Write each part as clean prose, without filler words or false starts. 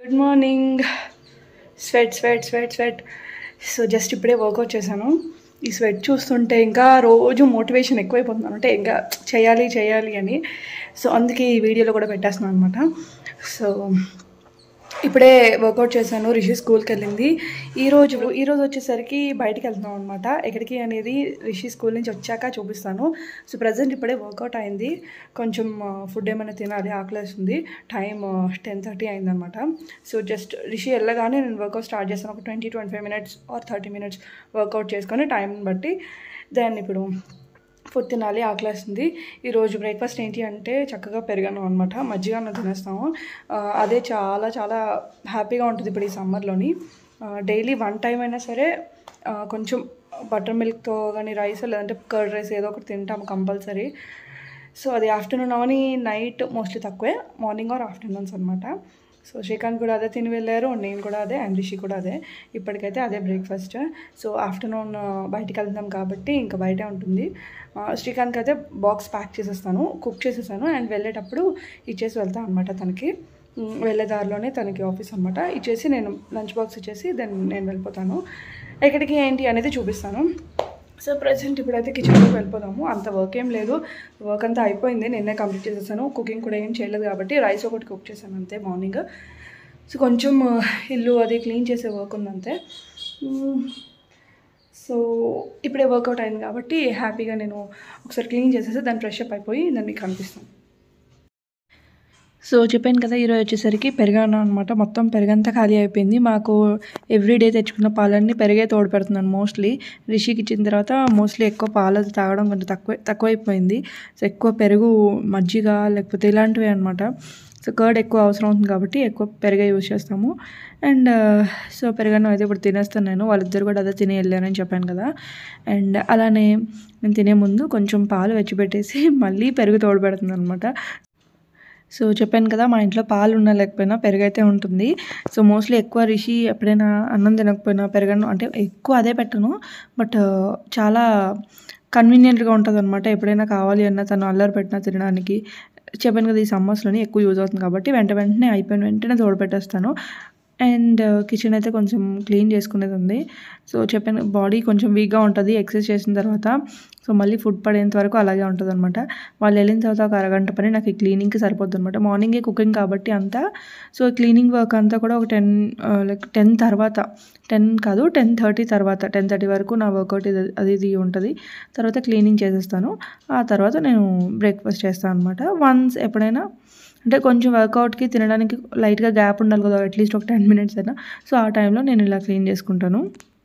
Good morning. Sweat. So just ఇప్పుడే workout చేశాను. ఈ స్వెట్ చూస్తుంటే ఇంకా రోజు మోటివేషన్ ఎక్కువైపోతున్నాను, అంటే ఇంకా చేయాలి అని. సో అందుకే ఈ వీడియోలో కూడా పెట్టేస్తున్నాను అనమాట. సో ఇప్పుడే వర్కౌట్ చేశాను. రిషి స్కూల్కి వెళ్ళింది. ఈరోజు వచ్చేసరికి బయటికి వెళ్తున్నాం అనమాట. ఎక్కడికి అనేది రిషి స్కూల్ నుంచి వచ్చాక చూపిస్తాను. సో ప్రజెంట్ ఇప్పుడే వర్కౌట్ అయింది. కొంచెం ఫుడ్ ఏమైనా తినాలి, ఆకలేస్తుంది. టైం 10:30 అయిందనమాట. సో జస్ట్ రిషి వెళ్ళగానే నేను వర్కౌట్ స్టార్ట్ చేస్తాను. ఒక 20-25 మినిట్స్ ఆర్ 30 మినిట్స్ వర్కౌట్ చేసుకొని టైంని బట్టి దాన్ని ఇప్పుడు ఫుడ్ తినాలి, ఆకలేస్తుంది. ఈరోజు బ్రేక్ఫాస్ట్ ఏంటి అంటే చక్కగా పెరగను అనమాట, మజ్జిగ అన్నం తినేస్తాము. అదే చాలా చాలా హ్యాపీగా ఉంటుంది ఇప్పుడు ఈ సమ్మర్లోని. డైలీ 1 టైం అయినా సరే కొంచెం బటర్ మిల్క్తో కానీ రైస్ లేదంటే కర్డ్ రైస్ ఏదో ఒకటి తింటాము కంపల్సరీ. సో అది ఆఫ్టర్నూన్ అవని, నైట్ మోస్ట్లీ తక్కువే, మార్నింగ్ ఆర్ ఆఫ్టర్నూన్స్ అనమాట. సో శ్రీకాంత్ కూడా అదే తిని వెళ్ళారు, నేను కూడా అదే, అండ్ రిషి కూడా అదే. ఇప్పటికైతే అదే బ్రేక్ఫాస్ట్. సో ఆఫ్టర్నూన్ బయటికి వెళ్తాం కాబట్టి ఇంకా బయటే ఉంటుంది. శ్రీకాంత్కి అయితే బాక్స్ ప్యాక్ చేసేస్తాను, కుక్ చేసేసాను, అండ్ వెళ్ళేటప్పుడు ఇచ్చేసి వెళ్తాను అనమాట. తనకి వెళ్ళే దారిలోనే తనకి ఆఫీస్ అనమాట. ఇచ్చేసి నేను లంచ్ బాక్స్ ఇచ్చేసి దెన్ నేను వెళ్ళిపోతాను. ఎక్కడికి ఏంటి అనేది చూపిస్తాను. సో ప్రజెంట్ ఇప్పుడైతే కిచెన్లోకి వెళ్ళిపోదాము. అంత వర్క్ ఏం లేదు, వర్క్ అంతా అయిపోయింది, నిన్నే కంప్లీట్ చేసేసాను. కుకింగ్ కూడా ఏం చేయలేదు కాబట్టి రైస్ ఒకటి కుక్ చేశాను అంతే మార్నింగ్. సో కొంచెం ఇల్లు అది క్లీన్ చేసే వర్క్ ఉందంతే. సో ఇప్పుడే వర్కౌట్ అయింది కాబట్టి హ్యాపీగా నేను ఒకసారి క్లీన్ చేసేసి దాన్ని ఫ్రెష్ అప్ అయిపోయి దాన్ని మీకు కనిపిస్తాను. సో చెప్పాను కదా, ఈరోజు వచ్చేసరికి పెరుగన్నం అనమాట. మొత్తం పెరుగంతా ఖాళీ అయిపోయింది. మాకు ఎవ్రీడే తెచ్చుకున్న పాలన్నీ పెరిగే తోడు పెడుతున్నాను మోస్ట్లీ. రిషికి ఇచ్చిన తర్వాత మోస్ట్లీ ఎక్కువ పాలు తాగడం కొంచెం తక్కువైపోయింది. సో ఎక్కువ పెరుగు, మజ్జిగ లేకపోతే ఇలాంటివి అనమాట. సో కర్డ్ ఎక్కువ అవసరం అవుతుంది కాబట్టి ఎక్కువ పెరుగే యూజ్ చేస్తాము. అండ్ సో పెరుగన్నం అయితే ఇప్పుడు తినేస్తాను నేను. వాళ్ళిద్దరు కూడా అదే తిని వెళ్ళారని చెప్పాను కదా. అండ్ అలానే నేను తినే ముందు కొంచెం పాలు వెచ్చిపెట్టేసి మళ్ళీ పెరుగు తోడు పెడుతుంది అనమాట. సో చెప్పాను కదా, మా ఇంట్లో పాలు ఉన్నా లేకపోయినా పెరుగు అయితే ఉంటుంది. సో మోస్ట్లీ ఎక్కువ రిషి ఎప్పుడైనా అన్నం తినకపోయినా పెరుగన్నం అంటే ఎక్కువ అదే పెట్టను, బట్ చాలా కన్వీనియంట్గా ఉంటుంది అనమాట. ఎప్పుడైనా కావాలి అన్నా తను అల్లరి పెట్టినా తినడానికి. చెప్పాను కదా, ఈ సమ్మర్స్లోని ఎక్కువ యూజ్ అవుతుంది కాబట్టి వెంటనే అయిపోయిన వెంటనే తోడు పెట్టేస్తాను. అండ్ కిచెన్ అయితే కొంచెం క్లీన్ చేసుకునేది ఉంది. సో చెప్పాను, బాడీ కొంచెం వీక్గా ఉంటుంది ఎక్సర్సైజ్ చేసిన తర్వాత. సో మళ్ళీ ఫుడ్ పడేంత వరకు అలాగే ఉంటుంది అనమాట. వాళ్ళు వెళ్ళిన తర్వాత ఒక అరగంట పని నాకు ఈ క్లీనింగ్కి సరిపోద్ది అనమాట. మార్నింగే కుకింగ్ కాబట్టి అంతా. సో క్లీనింగ్ వర్క్ అంతా కూడా ఒక 10 తర్వాత, 10 కాదు 10:30 తర్వాత, 10:30 వరకు నా వర్కౌట్ ఇది ఉంటుంది. తర్వాత క్లీనింగ్ చేసేస్తాను. ఆ తర్వాత నేను బ్రేక్ఫాస్ట్ చేస్తాను అనమాట. వన్స్ ఎప్పుడైనా అంటే కొంచెం వర్కౌట్కి తినడానికి లైట్గా గ్యాప్ ఉండాలి కదా, అట్లీస్ట్ ఒక 10 మినిట్స్ అయినా. సో ఆ టైంలో నేను ఇలా క్లీన్ చేసుకుంటాను.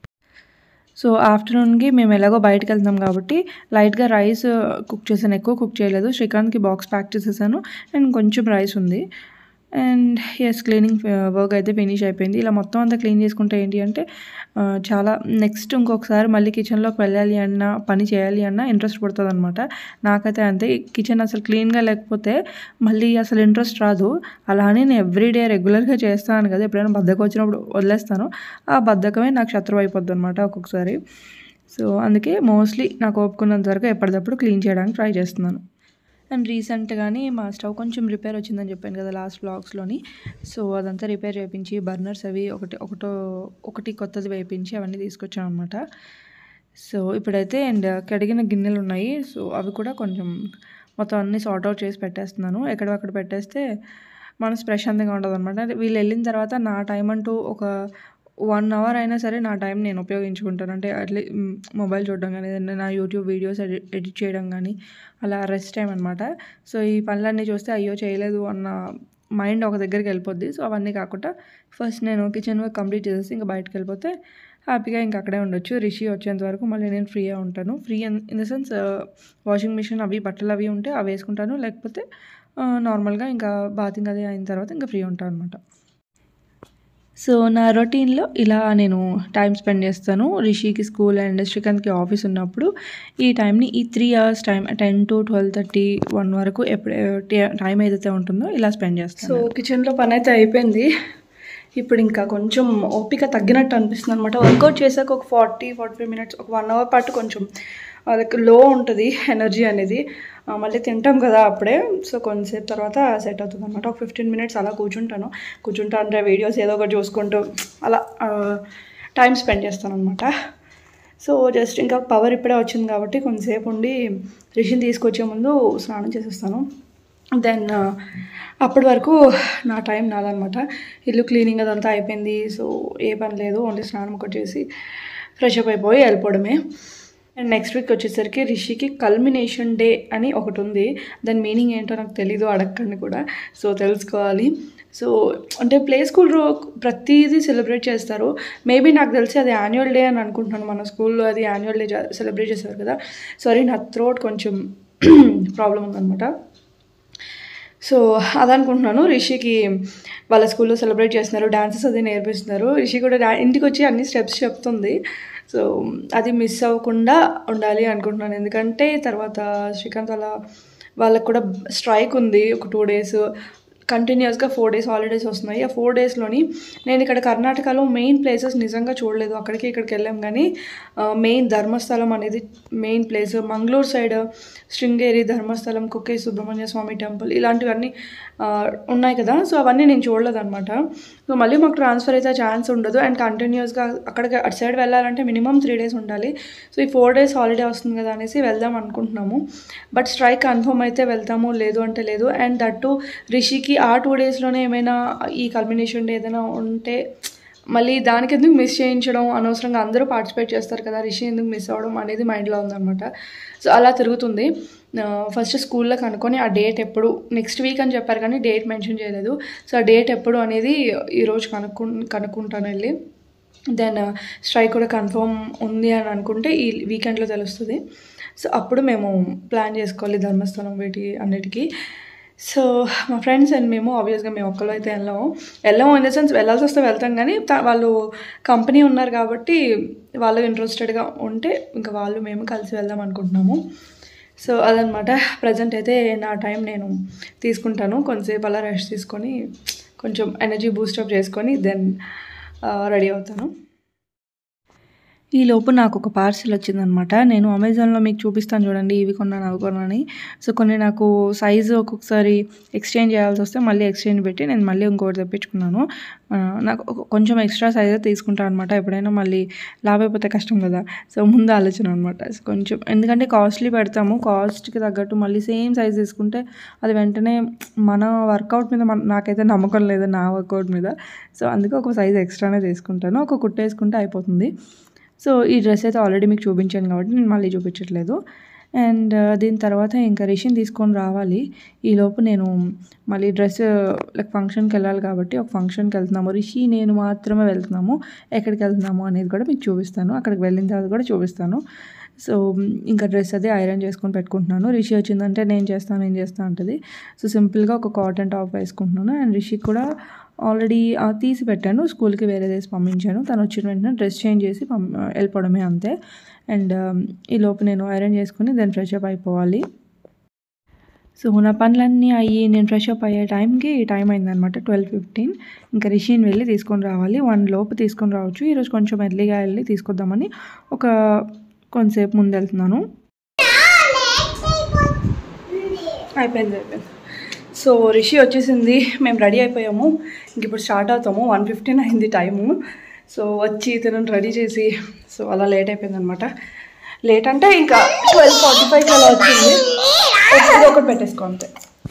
సో ఆఫ్టర్నూన్కి మేము ఎలాగో బయటకు వెళ్తాం కాబట్టి లైట్గా రైస్ కుక్ చేశాను, ఎక్కువ కుక్ చేయలేదు. శ్రీకాంత్కి బాక్స్ ప్యాక్ చేసేసాను అండ్ కొంచెం రైస్ ఉంది. అండ్ ఎస్, క్లీనింగ్ వర్క్ అయితే ఫినిష్ అయిపోయింది. ఇలా మొత్తం అంతా క్లీన్ చేసుకుంటే ఏంటి అంటే చాలా నెక్స్ట్ ఇంకొకసారి మళ్ళీ కిచెన్లోకి వెళ్ళాలి అన్నా, పని చేయాలి అన్నా ఇంట్రెస్ట్ పడుతుంది అనమాట. నాకైతే అంతే, కిచెన్ అసలు క్లీన్గా లేకపోతే మళ్ళీ అసలు ఇంట్రెస్ట్ రాదు. అలానే నేను ఎవ్రీడే రెగ్యులర్గా చేస్తాను కదా, ఎప్పుడైనా బద్ధకం వచ్చినప్పుడు వదిలేస్తాను. ఆ బద్ధకమే నాకు శత్రువు అయిపోద్ది అనమాట ఒక్కొక్కసారి. సో అందుకే మోస్ట్లీ నాకు ఒప్పుకున్నంత వరకు ఎప్పటికప్పుడు క్లీన్ చేయడానికి ట్రై చేస్తున్నాను. అండ్ రీసెంట్గానే మా స్టవ్ కొంచెం రిపేర్ వచ్చిందని చెప్పాను కదా లాస్ట్ వ్లాగ్స్లోని. సో అదంతా రిపేర్ చేయించి బర్నర్స్ అవి ఒకటి కొత్తది వేయించి అవన్నీ తీసుకొచ్చాను అనమాట. సో ఇప్పుడైతే అండ్ కడిగిన గిన్నెలు ఉన్నాయి. సో అవి కూడా కొంచెం మొత్తం అన్నీ సార్ట్ అవుట్ చేసి పెట్టేస్తున్నాను. ఎక్కడక్కడ పెట్టేస్తే మనసు ప్రశాంతంగా ఉంటుంది అనమాట. వీళ్ళు వెళ్ళిన తర్వాత నా టైం అంటూ ఒక 1 అవర్ అయినా సరే నా టైం నేను ఉపయోగించుకుంటాను. అంటే మొబైల్ చూడడం కానీ, ఏదైనా నా యూట్యూబ్ వీడియోస్ ఎడిట్ చేయడం కానీ, అలా రెస్ట్ టైం అనమాట. సో ఈ పనులన్నీ చూస్తే అయ్యో చేయలేదు అన్న మైండ్ ఒక దగ్గరికి వెళ్ళిపోద్ది. సో అవన్నీ కాకుండా ఫస్ట్ నేను కిచెన్ వర్క్ కంప్లీట్ చేసేసి ఇంకా బయటకు వెళ్ళిపోతే హ్యాపీగా ఇంకా అక్కడే ఉండొచ్చు. రిషి వచ్చేంత వరకు మళ్ళీ నేను ఫ్రీగా ఉంటాను. Free in the sense washing machine అవి బట్టలు అవి ఉంటే అవి వేసుకుంటాను, లేకపోతే నార్మల్గా ఇంకా బాతింగ్ అది అయిన తర్వాత ఇంకా ఫ్రీ ఉంటాను అనమాట. సో నా రొటీన్లో ఇలా నేను టైం స్పెండ్ చేస్తాను. రిషికి స్కూల్ అండ్ శ్రీకాంత్కి ఆఫీస్ ఉన్నప్పుడు ఈ టైంని, ఈ 3 అవర్స్ టైం 10 to 12:30, 1 వరకు ఎప్పుడు టైం ఏదైతే ఉంటుందో ఇలా స్పెండ్ చేస్తాను. సో కిచెన్లో పని అయితే అయిపోయింది. ఇప్పుడు ఇంకా కొంచెం ఓపిక తగ్గినట్టు అనిపిస్తుంది అనమాట. వర్కౌట్ చేశాక ఒక 40-45 మినిట్స్, ఒక 1 అవర్ పాటు కొంచెం వాళ్ళకి లో ఉంటుంది ఎనర్జీ అనేది. మళ్ళీ తింటాం కదా అప్పుడే, సో కొంతసేపు తర్వాత సెట్ అవుతుంది అనమాట. ఒక 15 minutes అలా కూర్చుంటా అంటే వీడియోస్ ఏదో ఒకటి చూసుకుంటూ అలా టైం స్పెండ్ చేస్తాను అనమాట. సో జస్ట్ ఇంకా పవర్ ఇప్పుడే వచ్చింది కాబట్టి కొంతసేపు ఉండి రిషిని తీసుకొచ్చే ముందు స్నానం చేసేస్తాను. దెన్ అప్పటి వరకు నా టైం నాదనమాట. ఇల్లు క్లీనింగ్ అదంతా అయిపోయింది. సో ఏ పని లేదు, ఓన్లీ స్నానం ఒకటి చేసి ఫ్రెష్ అప్ అయిపోయి వెళ్ళిపోవడమే. అండ్ నెక్స్ట్ వీక్ వచ్చేసరికి రిషికి కల్మినేషన్ డే అని ఒకటి ఉంది. దాని మీనింగ్ ఏంటో నాకు తెలీదు, అడగండి కూడా. సో తెలుసుకోవాలి. సో అంటే ప్లే స్కూల్ ప్రతిదీ సెలబ్రేట్ చేస్తారు. మేబీ నాకు తెలిసి అది యాన్యువల్ డే అని అనుకుంటున్నాను. మన స్కూల్లో అది యాన్యువల్ డే సెలబ్రేట్ చేస్తారు కదా. సారీ, నా థ్రోట్ కొంచెం ప్రాబ్లం ఉందన్నమాట. సో అదనుకుంటున్నాను. రిషికి వాళ్ళ స్కూల్లో సెలబ్రేట్ చేస్తున్నారు, డాన్సెస్ అది నేర్పిస్తున్నారు. రిషి కూడా ఇంటికి వచ్చి అన్ని స్టెప్స్ చెప్తుంది. సో అది మిస్ అవ్వకుండా ఉండాలి అనుకుంటున్నాను. ఎందుకంటే తర్వాత శ్రీకాంత్ వాళ్ళకు కూడా స్ట్రైక్ ఉంది. ఒక 2 days కంటిన్యూస్గా 4 days హాలిడేస్ వస్తున్నాయి. ఆ 4 daysలోని నేను ఇక్కడ కర్ణాటకలో మెయిన్ ప్లేసెస్ నిజంగా చూడలేదు. అక్కడికి ఇక్కడికి వెళ్ళాం కానీ మెయిన్ ధర్మస్థలం అనేది main place. Mangaluru side Sringeri, Dharmasthala, Kukke Subrahmanya Swamy temple ఇలాంటివన్నీ ఉన్నాయి కదా. సో అవన్నీ నేను చూడలేదు అనమాట. సో మళ్ళీ మాకు ట్రాన్స్ఫర్ అయితే ఛాన్స్ ఉండదు. అండ్ కంటిన్యూస్గా అక్కడికి అటు సైడ్ వెళ్ళాలంటే మినిమం 3 days ఉండాలి. సో ఈ 4 days హాలిడే వస్తుంది కదా అనేసి వెళ్దాం అనుకుంటున్నాము. బట్ స్ట్రైక్ కన్ఫర్మ్ అయితే వెళ్తాము, లేదు అంటే లేదు. అండ్ దట్టు రిషికి ఆ 2 daysలోనే ఏమైనా ఈ కల్మినేషన్ డే ఏదైనా ఉంటే మళ్ళీ దానికి ఎందుకు మిస్ చేయించడం, అనవసరంగా అందరూ పార్టిసిపేట్ చేస్తారు కదా, రిషి ఎందుకు మిస్ అవ్వడం అనేది మైండ్లో ఉందన్నమాట. సో అలా తిరుగుతుంది. ఫస్ట్ స్కూల్లో కనుక్కొని ఆ డేట్ ఎప్పుడు, నెక్స్ట్ వీక్ అని చెప్పారు కానీ డేట్ మెన్షన్ చేయలేదు. సో ఆ డేట్ ఎప్పుడు అనేది ఈరోజు కనుక్కుంటాను వెళ్ళి. దెన్ స్ట్రైక్ కూడా కన్ఫర్మ్ ఉంది అని అనుకుంటే ఈ వీకెండ్లో తెలుస్తుంది. సో అప్పుడు మేము ప్లాన్ చేసుకోవాలి ధర్మస్థలం వీటి అన్నిటికీ. సో మా ఫ్రెండ్స్ అండ్ మేము ఆబ్వియస్గా మేము ఒక్కళ్ళు అయితే వెళ్ళాము ఇన్ ద సెన్స్ వెళ్ళాల్సి వస్తే వెళ్తాం కానీ వాళ్ళు కంపెనీ ఉన్నారు కాబట్టి వాళ్ళు ఇంట్రెస్టెడ్గా ఉంటే ఇంకా మేము కలిసి వెళ్దాం అనుకుంటున్నాము. సో అదనమాట. ప్రజెంట్ అయితే నా టైం నేను తీసుకుంటాను. కొంతసేపు అలా రెస్ట్ తీసుకొని కొంచెం ఎనర్జీ బూస్టప్ చేసుకొని దెన్ రెడీ అవుతాను. ఈలోపు నాకు ఒక పార్సిల్ వచ్చిందనమాట. నేను అమెజాన్లో మీకు చూపిస్తాను చూడండి, ఇవి కొన్నాను అవి కొన్నాను. సో కొన్ని నాకు సైజు ఒక్కొక్కసారి ఎక్స్చేంజ్ చేయాల్సి వస్తే మళ్ళీ ఎక్స్చేంజ్ పెట్టి నేను మళ్ళీ ఇంకోటి తెప్పించుకున్నాను. నాకు కొంచెం ఎక్స్ట్రా సైజే తీసుకుంటాను అనమాట. ఎప్పుడైనా మళ్ళీ లాభైపోతే కష్టం కదా. సో ముందు ఆలోచన అనమాట. కొంచెం ఎందుకంటే కాస్ట్లీ పెడతాము, కాస్ట్కి తగ్గట్టు మళ్ళీ సేమ్ సైజ్ తీసుకుంటే అది వెంటనే మన వర్కౌట్ మీద నాకైతే నమ్మకం లేదు, నా వర్కౌట్ మీద. సో అందుకే ఒక సైజ్ ఎక్స్ట్రానే తీసుకుంటాను. ఒక కుట్టేసుకుంటే అయిపోతుంది. సో ఈ డ్రెస్ అయితే ఆల్రెడీ మీకు చూపించాను కాబట్టి నేను మళ్ళీ చూపించట్లేదు. అండ్ దీని తర్వాత ఇంకా రిషిని తీసుకొని రావాలి. ఈలోపు నేను మళ్ళీ డ్రెస్ లైక్ ఫంక్షన్కి వెళ్ళాలి కాబట్టి ఒక ఫంక్షన్కి వెళ్తున్నాము. రిషి నేను మాత్రమే వెళ్తున్నాము. ఎక్కడికి వెళ్తున్నాము అనేది కూడా మీకు చూపిస్తాను. అక్కడికి వెళ్ళిన తర్వాత కూడా చూపిస్తాను. సో ఇంకా డ్రెస్ అది ఐరన్ చేసుకొని పెట్టుకుంటున్నాను. రిషి వచ్చిందంటే నేను చేస్తాను అంటది. సో సింపుల్గా ఒక కాటన్ టాప్ వేసుకుంటున్నాను. అండ్ రిషికి కూడా ఆల్రెడీ తీసి పెట్టాను, స్కూల్కి వేరే చేసి పంపించాను. తను వచ్చిన వెంటనే డ్రెస్ చేంజ్ చేసి వెళ్ళిపోవడమే అంతే. అండ్ ఈలోపు నేను ఐరన్ చేసుకుని దెన్ ఫ్రెష్ అప్ అయిపోవాలి. సో నా పనులన్నీ అయ్యి నేను ఫ్రెష్ అప్ అయ్యే టైంకి టైం అయిందనమాట 12:15. ఇంకా రిషిని వెళ్ళి తీసుకొని రావాలి. 1 లోపు తీసుకొని రావచ్చు. ఈరోజు కొంచెం ఎర్లీగా వెళ్ళి తీసుకొద్దామని కొంతసేపు ముందు వెళ్తున్నాను. అయిపోయింది. సో రిషి వచ్చేసింది, మేము రెడీ అయిపోయాము. ఇంక ఇప్పుడు స్టార్ట్ అవుతాము. 1:15 అయింది టైము. సో వచ్చి తనను రెడీ చేసి సో అలా లేట్ అయిపోయింది అనమాట. లేట్ అంటే ఇంకా 12:45 అలా వచ్చింది. ఒకటి పెట్టేసుకో అంతే.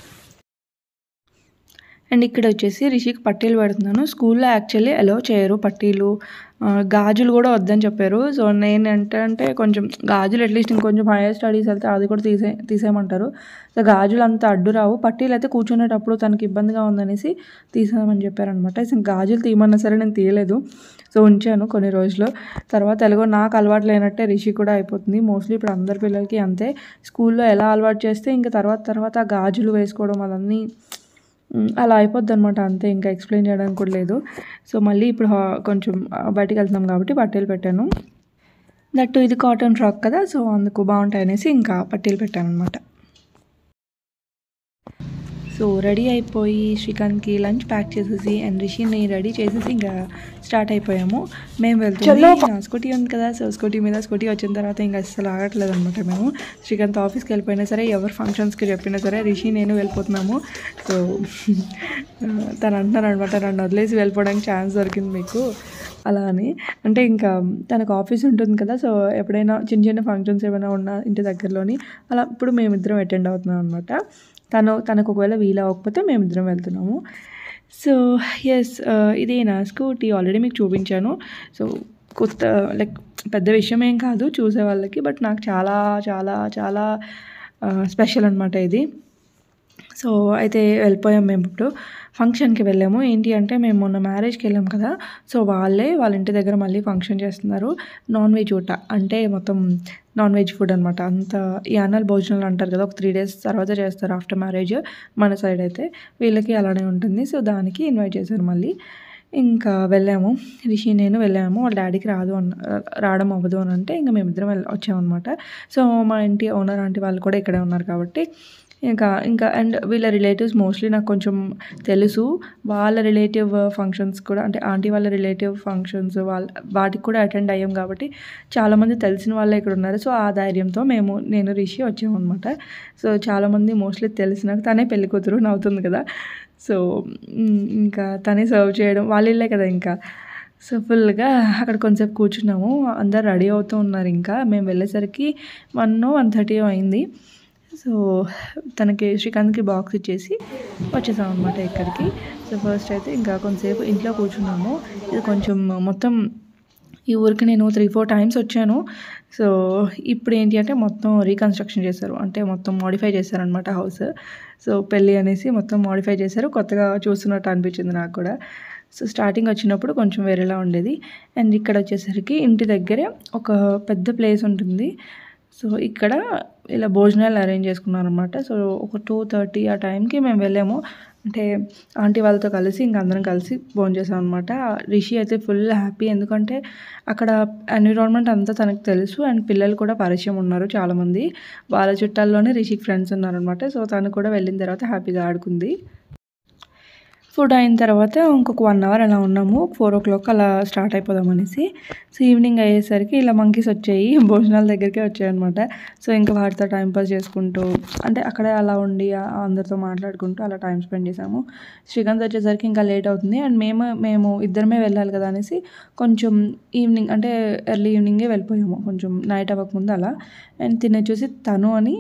అండ్ ఇక్కడ వచ్చేసి రిషికి పట్టీలు పెడుతున్నాను. స్కూల్లో యాక్చువల్లీ అలౌ చేయరు పట్టీలు, గాజులు కూడా వద్దని చెప్పారు. సో నేను అంటే కొంచెం గాజులు అట్లీస్ట్ ఇంకొంచెం హైయర్ స్టడీస్ వెళ్తే అది కూడా తీసేయమంటారు. సో గాజులు అంత అడ్డు రావు, పట్టీలు అయితే కూర్చునేటప్పుడు తనకి ఇబ్బందిగా ఉందనేసి తీసేయమని చెప్పారనమాట. సో గాజులు తీయమన్నా సరే నేను తీయలేదు. సో ఉంచాను కొన్ని రోజులు. తర్వాత ఎలాగో నాకు అలవాటు లేనట్టే రిషి కూడా అయిపోతుంది. మోస్ట్లీ ఇప్పుడు అందరి పిల్లలకి అంతే. స్కూల్లో ఎలా అలవాటు చేస్తే ఇంకా తర్వాత గాజులు వేసుకోవడం అదన్నీ అలా అయిపోద్ది అనమాట. అంతే, ఇంకా ఎక్స్ప్లెయిన్ చేయడానికి కూడా లేదు. సో మళ్ళీ ఇప్పుడు కొంచెం బయటికి వెళ్తున్నాం కాబట్టి పట్టీలు పెట్టాను. దట్టు ఇది కాటన్ ఫ్రాక్ కదా, సో అందుకు బాగుంటాయి అనేసి ఇంకా పట్టీలు పెట్టాను అనమాట. సో రెడీ అయిపోయి శ్రీకాంత్కి లంచ్ ప్యాక్ చేసేసి అండ్ రిషిని రెడీ చేసేసి ఇంకా స్టార్ట్ అయిపోయాము. మేము వెళ్తుంది నా స్కూటీ ఉంది కదా, సో స్కూటీ మీద స్కూటీ వచ్చిన తర్వాత ఇంకా అసలు ఆగట్లేదు అనమాట. మేము శ్రీకాంత్ ఆఫీస్కి వెళ్ళిపోయినా సరే, ఎవరు ఫంక్షన్స్కి చెప్పినా సరే రిషి నేను వెళ్ళిపోతున్నాము. సో తను అంటున్నారు అనమాట, నన్ను వదిలేసి వెళ్ళిపోవడానికి ఛాన్స్ దొరికింది మీకు అలా అని. అంటే ఇంకా తనకు ఆఫీస్ ఉంటుంది కదా, సో ఎప్పుడైనా చిన్న చిన్న ఫంక్షన్స్ ఏమైనా ఉన్నా ఇంటి దగ్గరలోని అలా ఇప్పుడు మేమిద్దరం అటెండ్ అవుతున్నాం అనమాట. తనకు ఒకవేళ వీలు అవ్వకపోతే మేమిద్దరం వెళ్తున్నాము. సో ఎస్, ఇది నా స్కూటీ ఆల్రెడీ మీకు చూపించాను. సో కొత్త లైక్ పెద్ద విషయం ఏం కాదు చూసే వాళ్ళకి, బట్ నాకు చాలా చాలా చాలా స్పెషల్ అనమాట ఇది. సో అయితే వెళ్ళిపోయాం. మేము ఇప్పుడు ఫంక్షన్కి వెళ్ళాము. ఏంటి అంటే మేము మొన్న మ్యారేజ్కి వెళ్ళాం కదా, సో వాళ్ళ ఇంటి దగ్గర మళ్ళీ ఫంక్షన్ చేస్తున్నారు. నాన్ వెజ్ ఊట అంటే మొత్తం నాన్ వెజ్ ఫుడ్ అనమాట. అంత ఈ అన్నల్ భోజనాలు అంటారు కదా, ఒక 3 days తర్వాత చేస్తారు ఆఫ్టర్ మ్యారేజ్. మన సైడ్ అయితే వీళ్ళకి అలానే ఉంటుంది. సో దానికి ఇన్వైట్ చేశారు మళ్ళీ. ఇంకా వెళ్ళాము, రిషి నేను వెళ్ళాము. వాళ్ళ డాడీకి రావడం అవ్వదు అని అంటే ఇంకా మేమిద్దరం వచ్చామన్నమాట. సో మా ఇంటి ఓనర్ ఆంటీ వాళ్ళు కూడా ఇక్కడే ఉన్నారు కాబట్టి ఇంకా అండ్ వీళ్ళ రిలేటివ్స్ మోస్ట్లీ నాకు కొంచెం తెలుసు. వాళ్ళ రిలేటివ్ ఫంక్షన్స్ కూడా, అంటే ఆంటీ వాళ్ళ రిలేటివ్ ఫంక్షన్స్ వాటికి కూడా అటెండ్ అయ్యాం కాబట్టి చాలామంది తెలిసిన వాళ్ళే ఇక్కడ ఉన్నారు. సో ఆ ధైర్యంతో నేను రిషి వచ్చామన్నమాట. సో చాలామంది మోస్ట్లీ తెలిసిన, తనే పెళ్లి కూతురు నవ్వుతుంది కదా, సో ఇంకా తనే సర్వ్ చేయడం వాళ్ళ ఇల్లే కదా ఇంకా. సో ఫుల్గా అక్కడ కొంచెంసేపు కూర్చున్నాము. అందరు రెడీ అవుతూ ఉన్నారు. ఇంకా మేము వెళ్ళేసరికి 1:30 అయింది. సో తనకి శ్రీకాంత్కి బాక్స్ ఇచ్చేసి వచ్చేసాం అనమాట ఇక్కడికి. సో ఫస్ట్ అయితే ఇంకా కొంతసేపు ఇంట్లో కూర్చున్నాము. ఇది కొంచెం మొత్తం ఈ ఊరికి నేను 3-4 times వచ్చాను. సో ఇప్పుడు ఏంటి అంటే మొత్తం రీకన్స్ట్రక్షన్ చేశారు, అంటే మొత్తం మోడిఫై చేశారనమాట హౌస్. సో పెళ్ళి అనేసి మొత్తం మోడిఫై చేశారు, కొత్తగా చూస్తున్నట్టు అనిపించింది నాకు కూడా. సో స్టార్టింగ్ వచ్చినప్పుడు కొంచెం వేరేలా ఉండేది. అండ్ ఇక్కడ వచ్చేసరికి ఇంటి దగ్గరే ఒక పెద్ద ప్లేస్ ఉంటుంది. సో ఇక్కడ ఇలా భోజనాలు అరేంజ్ చేసుకున్నారనమాట. సో ఒక 2:30 ఆ టైంకి మేము వెళ్ళాము. అంటే ఆంటీ వాళ్ళతో కలిసి ఇంక అందరం కలిసి భోంచేసాం అనమాట. రిషి అయితే ఫుల్ హ్యాపీ, ఎందుకంటే అక్కడ ఎన్విరాన్మెంట్ అంతా తనకు తెలుసు అండ్ పిల్లలు కూడా పరిచయం ఉన్నారు చాలామంది. వాళ్ళ చుట్టాల్లోనే రిషికి ఫ్రెండ్స్ ఉన్నారనమాట. సో తను కూడా వెళ్ళిన తర్వాత హ్యాపీగా ఆడుకుంది. ఫుడ్ అయిన తర్వాత ఇంకొక 1 hour అలా ఉన్నాము. 4 o'clock అలా స్టార్ట్ అయిపోదాం అనేసి. సో ఈవినింగ్ అయ్యేసరికి ఇలా మంకీస్ వచ్చాయి, భోజనాల దగ్గరికే వచ్చాయన్నమాట. సో ఇంకా వాటితో టైంపాస్ చేసుకుంటూ, అంటే అక్కడే అలా ఉండి అందరితో మాట్లాడుకుంటూ అలా టైం స్పెండ్ చేసాము. శ్రీకాంత్ వచ్చేసరికి ఇంకా లేట్ అవుతుంది అండ్ మేము ఇద్దరమే వెళ్ళాలి కదా అనేసి కొంచెం ఈవినింగ్, అంటే ఎర్లీ ఈవినింగే వెళ్ళిపోయాము, కొంచెం నైట్ అవ్వకముందు అలా. అండ్ తినేసి తను అని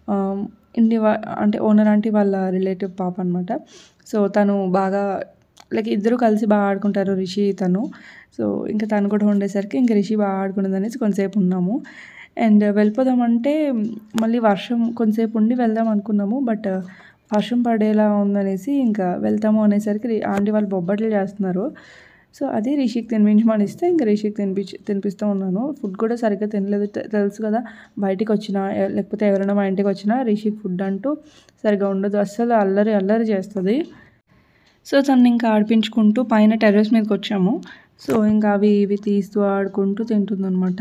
అంటే ఓనర్ ఆంటీ వాళ్ళ రిలేటివ్ పాప అనమాట. సో తను బాగా లైక్ ఇద్దరు కలిసి బాగా ఆడుకుంటారు రిషి తను. సో ఇంకా తను కూడా ఉండేసరికి ఇంకా రిషి బాగా ఆడుకునేది అనేసి కొంతసేపు ఉన్నాము. అండ్ వెళ్ళిపోదామంటే మళ్ళీ వర్షం, కొంతసేపు ఉండి వెళ్దాం అనుకున్నాము, బట్ వర్షం పడేలా ఉందనేసి ఇంకా వెళ్తాము అనేసరికి ఆంటీ వాళ్ళు బొబ్బట్లు చేస్తున్నారు. సో అది రిషికి తినిపించమని ఇస్తే ఇంకా రిషికి తినిపిస్తూ ఉన్నాను. ఫుడ్ కూడా సరిగ్గా తినలేదు, తెలుసు కదా, బయటికి వచ్చినా లేకపోతే ఎవరైనా మా ఇంటికి వచ్చినా రిషికి ఫుడ్ అంటూ సరిగ్గా ఉండదు, అస్సలు అల్లరి చేస్తుంది. సో తను ఇంకా ఆడిపించుకుంటూ పైన టెర్రస్ మీదకి వచ్చాము. సో ఇంకా ఇవి తీస్తూ ఆడుకుంటూ తింటుందన్నమాట.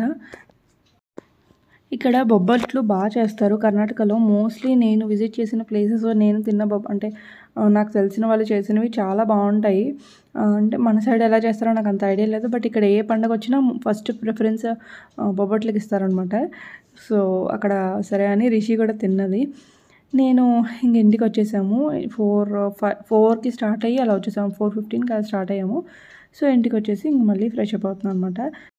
ఇక్కడ బొబ్బట్లు బాగా చేస్తారు కర్ణాటకలో. మోస్ట్లీ నేను విజిట్ చేసిన ప్లేసెస్, నేను తిన్న అంటే నాకు తెలిసిన వాళ్ళు చేసినవి చాలా బాగుంటాయి. అంటే మన సైడ్ ఎలా చేస్తారో నాకు అంత ఐడియా లేదు, బట్ ఇక్కడ ఏ పండుగ వచ్చినా ఫస్ట్ ప్రిఫరెన్స్ బొబ్బట్లకి ఇస్తారనమాట. సో అక్కడ సరే అని రిషి కూడా తిన్నది. నేను ఇంక ఇంటికి వచ్చేసాము. 4కి స్టార్ట్ అయ్యి అలా వచ్చేసాము. 4:15కి అలా స్టార్ట్ అయ్యాము. సో ఇంటికి వచ్చేసి ఇంక మళ్ళీ ఫ్రెష్ అప్ అవుతున్నాను అనమాట.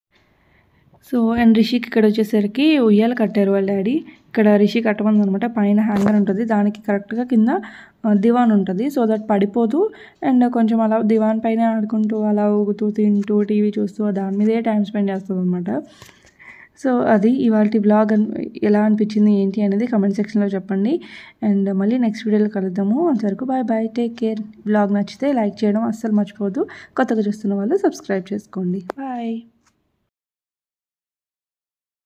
సో అండ్ రిషికి ఇక్కడ వచ్చేసరికి ఉయ్యాల కట్టారు వాళ్ళ డాడీ. ఇక్కడ రిషి కట్టమంది అనమాట. పైన హ్యాంగర్ ఉంటుంది, దానికి కరెక్ట్గా కింద దివాన్ ఉంటుంది, సో దట్ పడిపోదు. అండ్ కొంచెం అలా దివాన్ పైన ఆడుకుంటూ అలా ఊగుతూ తింటూ టీవీ చూస్తూ దాని మీదే టైం స్పెండ్ చేస్తుంది అనమాట. సో అది ఇవాళ వ్లాగ్. ఎలా అనిపించింది ఏంటి అనేది కమెంట్ సెక్షన్లో చెప్పండి. అండ్ మళ్ళీ నెక్స్ట్ వీడియోలో కలుద్దాము. అంతవరకు బాయ్, టేక్ కేర్. వ్లాగ్ నచ్చితే లైక్ చేయడం అస్సలు మర్చిపోవద్దు. కొత్తగా చూస్తున్న వాళ్ళు సబ్స్క్రైబ్ చేసుకోండి. బాయ్.